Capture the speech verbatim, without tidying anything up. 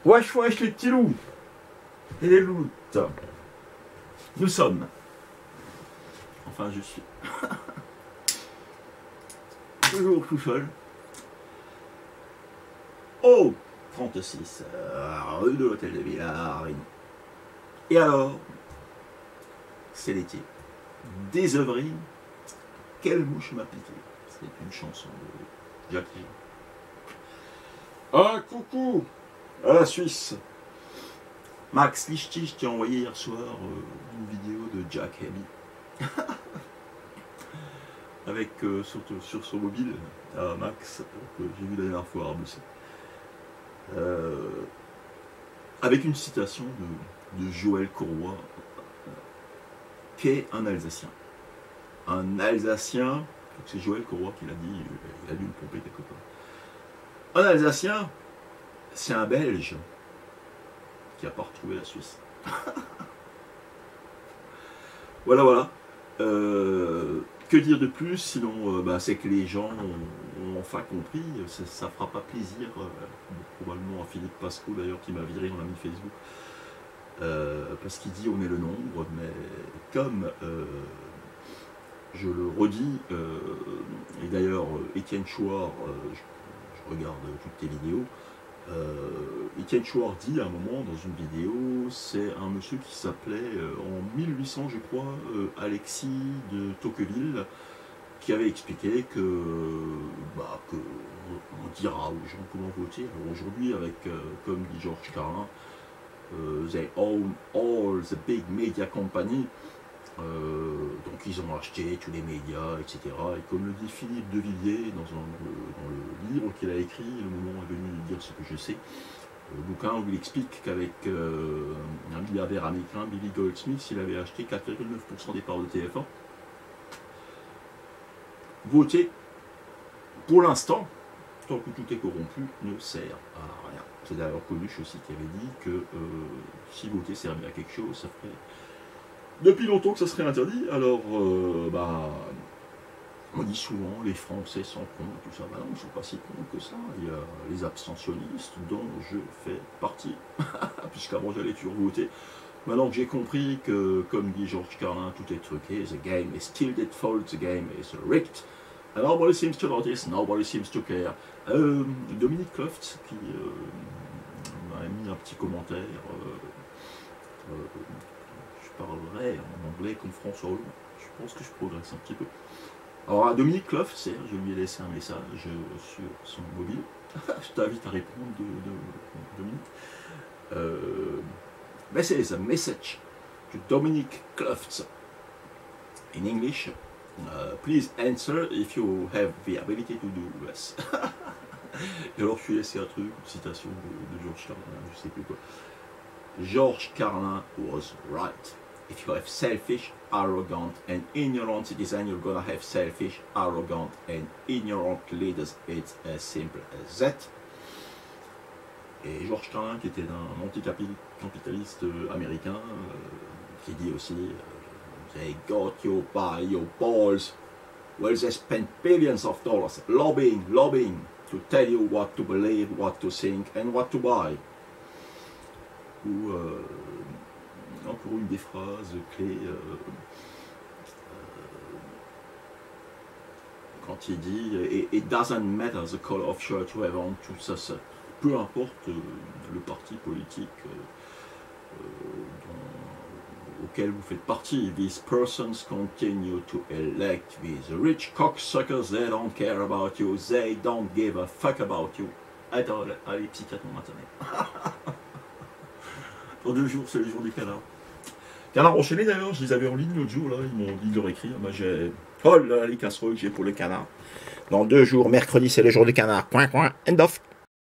Wesh wesh les petits loups et les loutres. Nous sommes. Enfin je suis. Toujours tout seul. Au trente-six, euh, rue de l'Hôtel de Ville à Réunion. Et alors, c'est l'été. Désœuvré, quelle mouche m'a piqué. C'est une chanson de Jacques Hill. Ah, coucou à la Suisse. Max Lichtich qui a envoyé hier soir euh, une vidéo de Jack Haley. Avec euh, sur, sur son mobile, à Max, que j'ai vu la dernière fois à Arbusset. Euh, avec une citation de, de Joël Courroy, euh, qui est un Alsacien. Un Alsacien, c'est Joël Courroy qui l'a dit, il a dû le pomper quelque part. Un Alsacien, c'est un Belge qui n'a pas retrouvé la Suisse. Voilà, voilà. Euh, que dire de plus, sinon euh, bah, c'est que les gens ont, ont enfin compris, ça, ça fera pas plaisir, euh, probablement à Philippe Pasco d'ailleurs qui m'a viré en ami Facebook, euh, parce qu'il dit on est le nombre, mais comme euh, je le redis, euh, et d'ailleurs Étienne Chouard, euh, je, je regarde toutes tes vidéos, euh, Étienne Chouard dit à un moment dans une vidéo, c'est un monsieur qui s'appelait euh, en mille huit cents je crois, euh, Alexis de Tocqueville, qui avait expliqué que, bah, que on, on dira aux gens comment voter. Alors aujourd'hui, avec, euh, comme dit Georges Carlin, euh, they own all the big media companies, euh, donc ils ont acheté tous les médias, et cetera. Et comme le dit Philippe de Villiers dans, un, dans, le, dans le livre qu'il a écrit, le moment est venu de dire ce que je sais, le bouquin où il explique qu'avec euh, un milliardaire américain, Billy Goldsmith, il avait acheté quatre virgule neuf pour cent des parts de T F un. Voter, pour l'instant, tant que tout est corrompu, ne sert à rien. C'est d'ailleurs Coluche aussi qui avait dit que euh, si voter servait à quelque chose, ça ferait depuis longtemps que ça serait interdit. Alors, euh, bah, on dit souvent les Français sont cons, tout ça. Bah non, ils ne sont pas si cons que ça. Il y a les abstentionnistes dont je fais partie, puisqu'avant j'allais toujours voter. Maintenant que j'ai compris que, comme dit Georges Carlin, tout est truqué, the game is still at fault, the game is rigged, and nobody seems to notice, nobody seems to care. Euh, Dominique Kloft, qui euh, m'a mis un petit commentaire, euh, euh, je parlerai en anglais comme François Hollande, je pense que je progresse un petit peu. Alors à Dominique Kloft, je lui ai laissé un message sur son mobile, je t'invite à répondre, de, de, de Dominique. Euh, This is a message to Dominique Kloft in English. Uh, please answer if you have the ability to do this. Et alors je suis laissé un truc, une citation de, de Georges Carlin, je sais plus quoi. Georges Carlin was right. If you have selfish, arrogant and ignorant citizens, you're gonna have selfish, arrogant and ignorant leaders. It's as simple as that. Et Georges Carlin, qui était un anticapitaliste américain, euh, qui dit aussi euh, they got you by your balls. Well, they spent billions of dollars lobbying, lobbying to tell you what to believe, what to think and what to buy. Ou euh, encore une des phrases clés euh, euh, quand il dit it doesn't matter the color of shirt you have on, tout ça, ça. Peu importe euh, le parti politique euh, euh, dont, auquel vous faites partie, these persons continue to elect these rich cocksuckers, they don't care about you, they don't give a fuck about you. Attends, allez, psychiatre mon internet. Dans deux jours, c'est le jour du canard. Canard enchaîné d'ailleurs, je les avais en ligne l'autre jour, là, ils m'ont dit de leur écrire. Moi, j'ai. Oh là, les casseroles que j'ai pour le canard. Dans deux jours, mercredi, c'est le jour du canard. Coin, coin, end of.